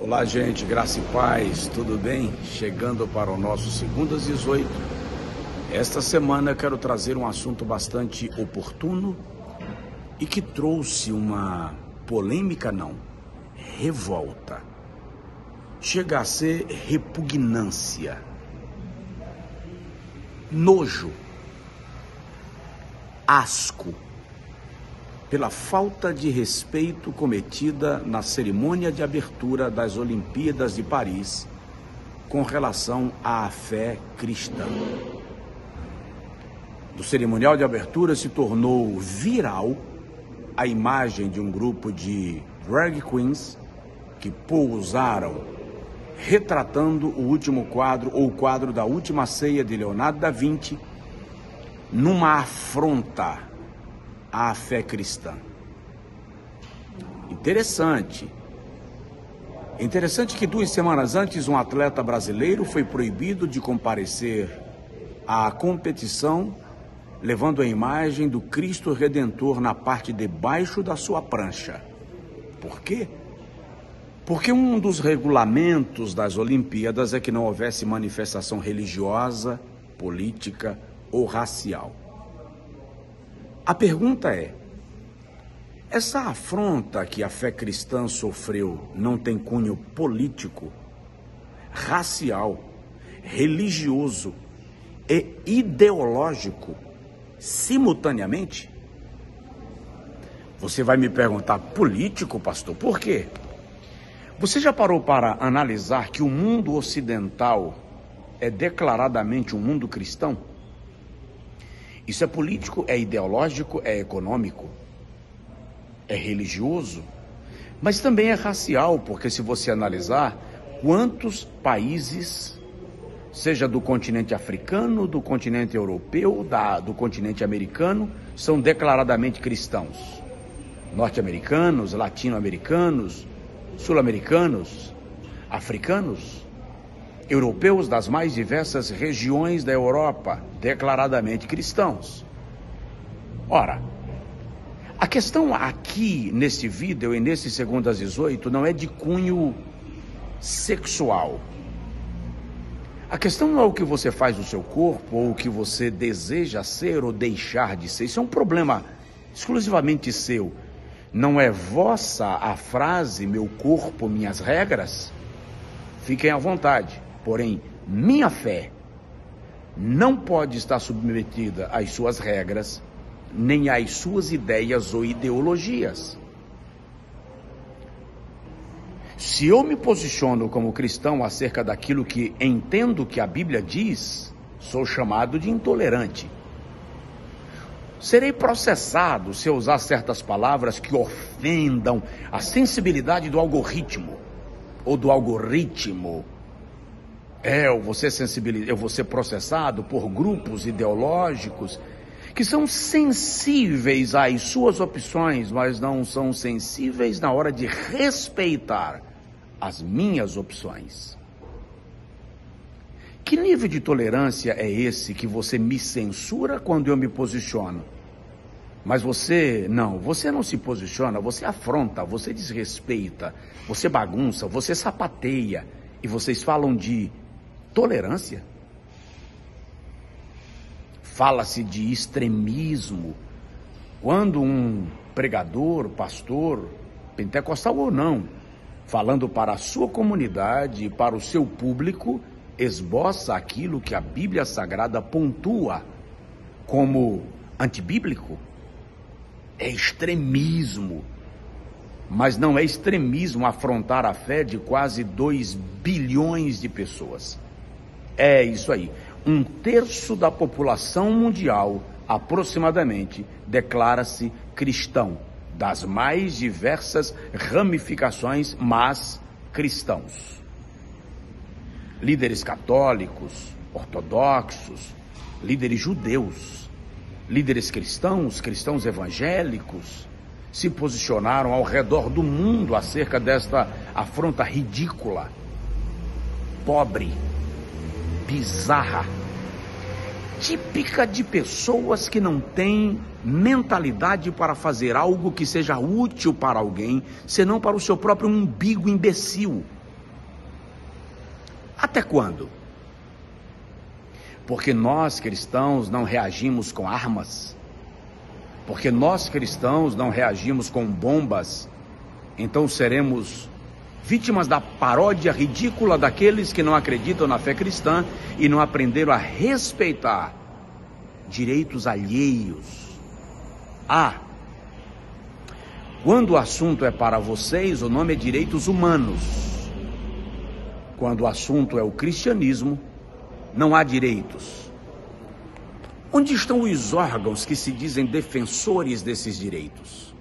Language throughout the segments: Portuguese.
Olá, gente, graça e paz, tudo bem? Chegando para o nosso Segundo às 18. Esta semana eu quero trazer um assunto bastante oportuno e que trouxe uma polêmica, não, revolta. Chega a ser repugnância, nojo, asco, pela falta de respeito cometida na cerimônia de abertura das Olimpíadas de Paris com relação à fé cristã. Do cerimonial de abertura se tornou viral a imagem de um grupo de drag queens que pousaram retratando o último quadro, ou o quadro da Última Ceia de Leonardo da Vinci, numa afronta à fé cristã. Interessante que 2 semanas antes um atleta brasileiro foi proibido de comparecer à competição, levando a imagem do Cristo Redentor na parte de baixo da sua prancha. Por quê? Porque um dos regulamentos das Olimpíadas é que não houvesse manifestação religiosa, política ou racial. A pergunta é: essa afronta que a fé cristã sofreu não tem cunho político, racial, religioso e ideológico simultaneamente? Você vai me perguntar: político, pastor? Por quê? Você já parou para analisar que o mundo ocidental é declaradamente um mundo cristão? Isso é político, é ideológico, é econômico, é religioso, mas também é racial, porque se você analisar, quantos países, seja do continente africano, do continente europeu, do continente americano, são declaradamente cristãos? Norte-americanos, latino-americanos, sul-americanos, africanos, europeus das mais diversas regiões da Europa, declaradamente cristãos. Ora, a questão aqui nesse vídeo e nesse Segundo às 18 não é de cunho sexual. A questão não é o que você faz no seu corpo ou o que você deseja ser ou deixar de ser. Isso é um problema exclusivamente seu. Não é vossa a frase, meu corpo, minhas regras? Fiquem à vontade. Porém, minha fé não pode estar submetida às suas regras, nem às suas ideias ou ideologias. Se eu me posiciono como cristão acerca daquilo que entendo que a Bíblia diz, sou chamado de intolerante. Serei processado se eu usar certas palavras que ofendam a sensibilidade do algoritmo ou do algoritmo. Eu vou ser processado por grupos ideológicos que são sensíveis às suas opções, mas não são sensíveis na hora de respeitar as minhas opções. Que nível de tolerância é esse que você me censura quando eu me posiciono? Mas você não se posiciona, você afronta, você desrespeita, você bagunça, você sapateia, e vocês falam de tolerância? Fala-se de extremismo. Quando um pregador, pastor, pentecostal ou não, falando para a sua comunidade e para o seu público, esboça aquilo que a Bíblia Sagrada pontua como antibíblico, é extremismo. Mas não é extremismo afrontar a fé de quase 2 bilhões de pessoas. É isso aí. 1/3 da população mundial, aproximadamente, declara-se cristão, das mais diversas ramificações, mas cristãos. Líderes católicos, ortodoxos, líderes judeus, líderes cristãos, cristãos evangélicos, se posicionaram ao redor do mundo acerca desta afronta ridícula, pobre, bizarra, típica de pessoas que não têm mentalidade para fazer algo que seja útil para alguém, senão para o seu próprio umbigo imbecil. Até quando? Porque nós cristãos não reagimos com armas, porque nós cristãos não reagimos com bombas, então seremos vítimas da paródia ridícula daqueles que não acreditam na fé cristã e não aprenderam a respeitar direitos alheios. Quando o assunto é para vocês, o nome é direitos humanos. Quando o assunto é o cristianismo, não há direitos. Onde estão os órgãos que se dizem defensores desses direitos?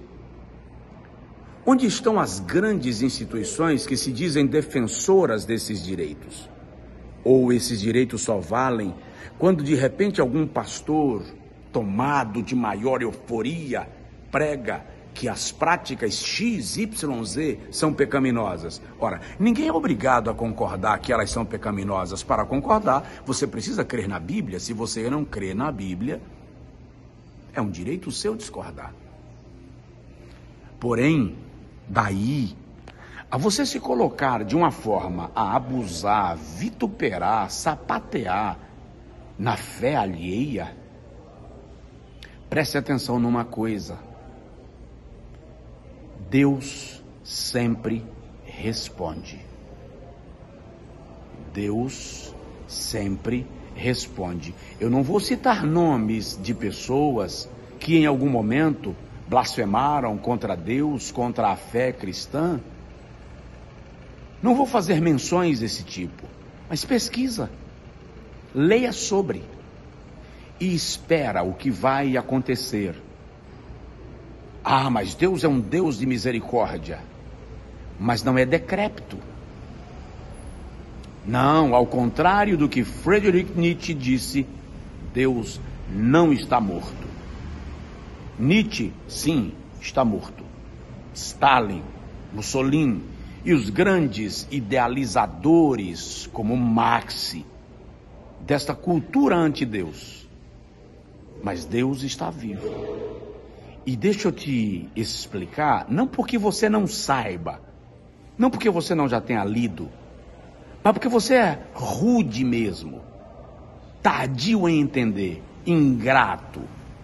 Onde estão as grandes instituições que se dizem defensoras desses direitos? Ou esses direitos só valem quando de repente algum pastor, tomado de maior euforia, prega que as práticas X, Y, Z são pecaminosas? Ora, ninguém é obrigado a concordar que elas são pecaminosas. Para concordar, você precisa crer na Bíblia. Se você não crê na Bíblia, é um direito seu discordar. Porém, daí a você se colocar de uma forma a abusar, vituperar, sapatear na fé alheia, preste atenção numa coisa: Deus sempre responde. Deus sempre responde. Eu não vou citar nomes de pessoas que em algum momento blasfemaram contra Deus, contra a fé cristã. Não vou fazer menções desse tipo, mas pesquisa, leia sobre e espera o que vai acontecer. Mas Deus é um Deus de misericórdia, mas não é decrépito. Não, ao contrário do que Friedrich Nietzsche disse, Deus não está morto. Nietzsche, sim, está morto. Stalin, Mussolini e os grandes idealizadores como Marx, desta cultura anti-Deus. Mas Deus está vivo. E deixa eu te explicar, não porque você não saiba, não porque você não já tenha lido, mas porque você é rude mesmo, tardio em entender, ingrato.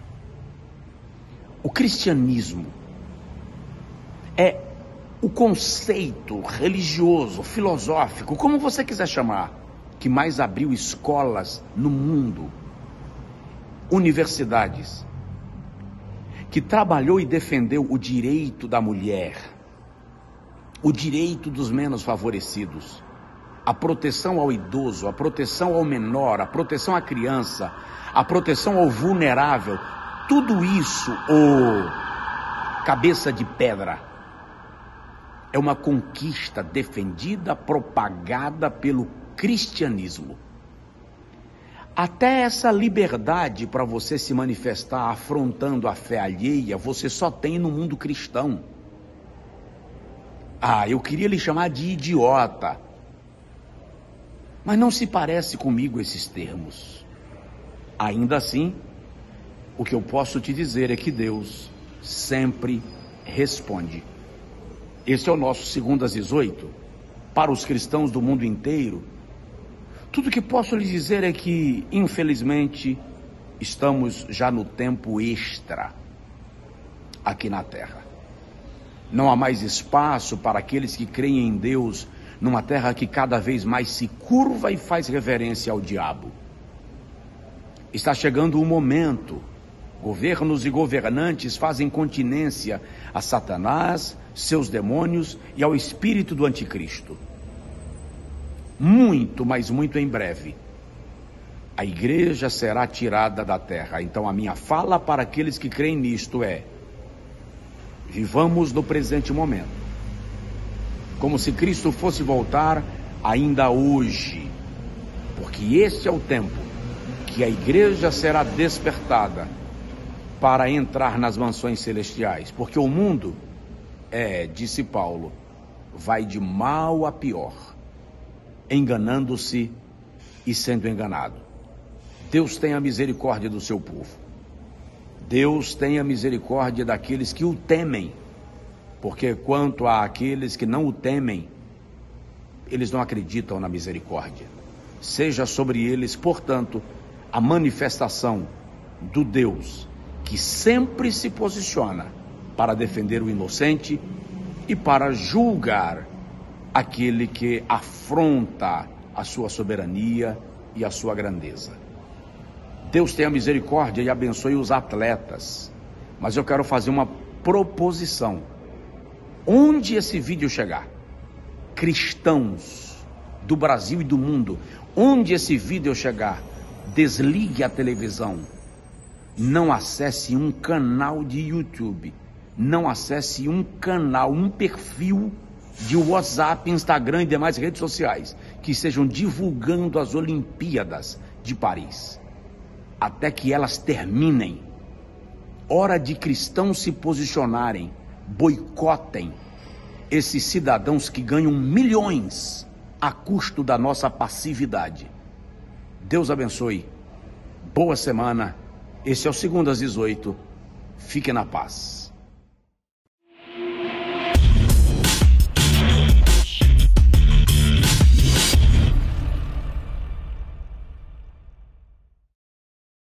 O cristianismo é o conceito religioso, filosófico, como você quiser chamar, que mais abriu escolas no mundo, universidades, que trabalhou e defendeu o direito da mulher, o direito dos menos favorecidos, a proteção ao idoso, a proteção ao menor, a proteção à criança, a proteção ao vulnerável. Tudo isso, cabeça de pedra, é uma conquista defendida, propagada pelo cristianismo. Até essa liberdade para você se manifestar afrontando a fé alheia, você só tem no mundo cristão. Eu queria lhe chamar de idiota, mas não se parece comigo esses termos. Ainda assim, o que eu posso te dizer é que Deus sempre responde. Esse é o nosso 2:18, para os cristãos do mundo inteiro. Tudo que posso lhe dizer é que, infelizmente, estamos já no tempo extra aqui na Terra. Não há mais espaço para aqueles que creem em Deus numa terra que cada vez mais se curva e faz reverência ao diabo. Está chegando o momento. Governos e governantes fazem continência a Satanás, seus demônios e ao espírito do anticristo. Muito, mas muito em breve, a igreja será tirada da terra. Então a minha fala para aqueles que creem nisto é: vivamos no presente momento, como se Cristo fosse voltar ainda hoje, porque esse é o tempo que a igreja será despertada para entrar nas mansões celestiais, porque o mundo disse Paulo, vai de mal a pior, enganando-se e sendo enganado. Deus tenha misericórdia do seu povo. Deus tenha misericórdia daqueles que o temem, porque quanto àqueles que não o temem, eles não acreditam na misericórdia. Seja sobre eles, portanto, a manifestação do Deus que sempre se posiciona para defender o inocente e para julgar aquele que afronta a sua soberania e a sua grandeza. Deus tenha misericórdia e abençoe os atletas, mas eu quero fazer uma proposição. Onde esse vídeo chegar, cristãos do Brasil e do mundo, onde esse vídeo chegar, desligue a televisão, não acesse um canal de YouTube, não acesse um canal, um perfil de WhatsApp, Instagram e demais redes sociais que estejam divulgando as Olimpíadas de Paris, até que elas terminem. Hora de cristãos se posicionarem, boicotem esses cidadãos que ganham milhões a custo da nossa passividade. Deus abençoe. Boa semana. Esse é o Segundo às 18. Fique na paz.